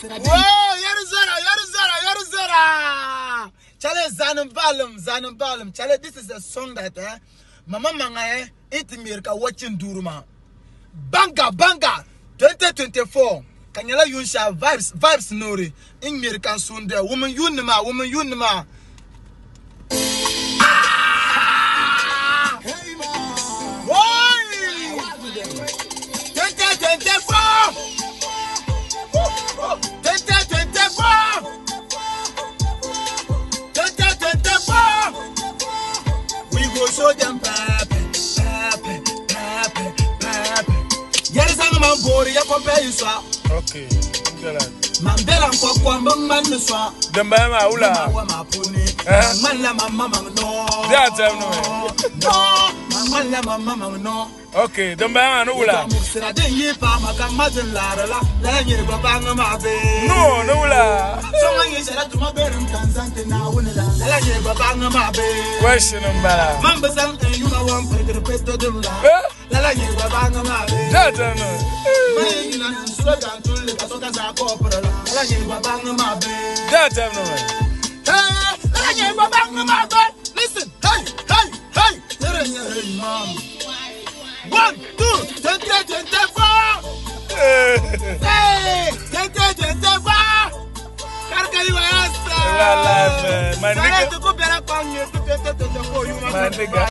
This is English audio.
Yarizara. Chale Zanambalum. Chale, this is a song that Mama Manga Intimirka watching Duruma. Banga 2024. Kanyala Yunsha vibes Nori. In Mirka Sunday. Woman Yunima. Show them pape. Yerizang mambori ya kope yuswa. Okay. Mandela mkwa man nuswa. Dembema ula. Man la mama no. That's no. Man la mama no. Okay, dembema no ula. Sira de yipa makamazin la la nyiri babanga mabe. No ula. Someone is at my bedroom consent now when la nyiri babanga mabe. Question mbala. Mambasang you know one put the peto de la nyiri babanga mabe. That's no. Man slogan to le kasoka za kopra la nyiri babanga mabe. That's no. La nyiri babanga mabe. Listen, hey, mom. 1, 2, 24. Hey, 24. Carcali West. La, man. Sare tu ko bera kwa nyo tu 24 you man.